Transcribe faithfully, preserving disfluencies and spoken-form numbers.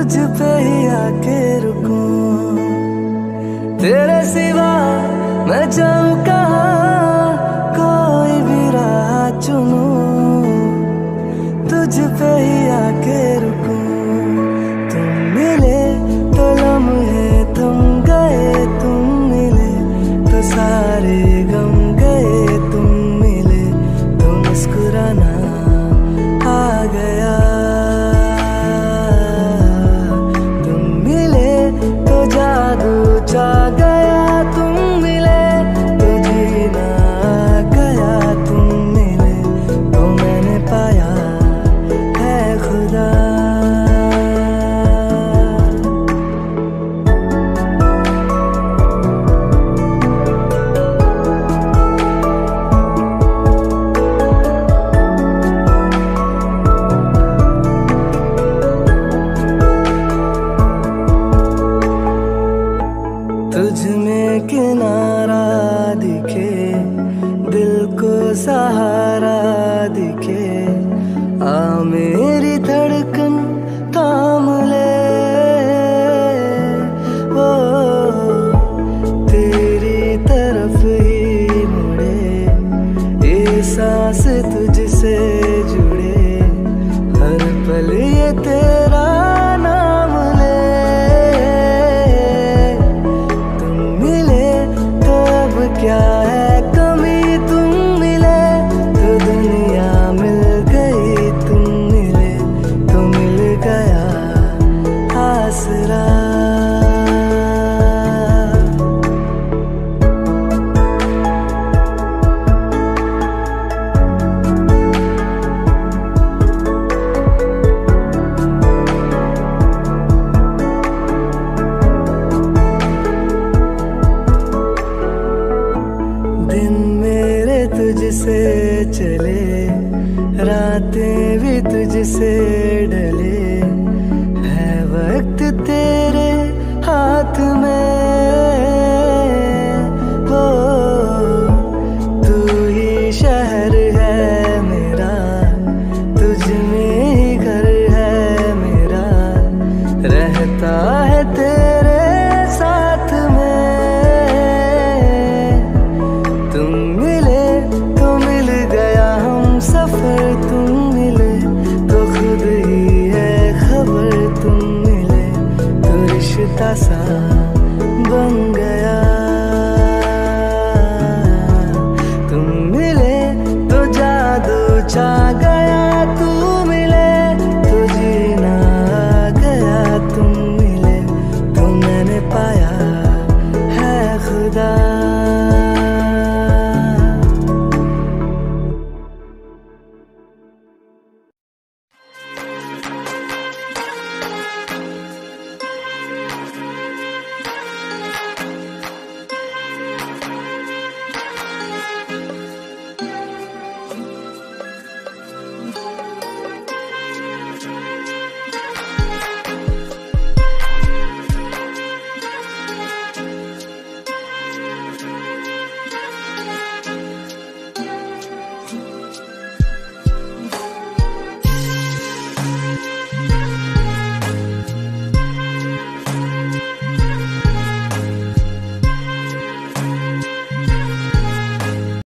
तुझ पे ही आके रुकूं, तेरे सिवा मैं जाऊं कहाँ, कोई भी राह चुनूं, तुझ पे ही आके रुकूं। तुम मिले तो लम्हे थम गए, तुम मिले तो सारे गम गए, तुम मिले तो मुस्कुराना आ गया, तुम मिले तो जादू छा गया, तुम मिले तो जीना आ गया, तुम मिले तो मैंने पाया है खुदा। तुझ में किनारा दिखे, दिल को सहारा दिखे, आ मेरी धड़कन थाम ले, वो तेरी तरफ ही मुड़े, ये सांस तुझसे जुड़े, हर पल ये तेरा नाम ले, क्या है कमी, तुम मिले तो दुनिया मिल गई, तुम मिले तो मिल गया आसरा। दिन मेरे तुझसे चले, रातें भी तुझसे ढले, है वक्त तेरे हाथ में, हो तू ही शहर है मेरा, तुझ में ही घर है मेरा, रहता है तेरे साथ में, तुम मिले तो मिल गया हम सफर, तुम मिले तो खुद ही है खबर, तुम मिले तो रिश्ता सा बन गया।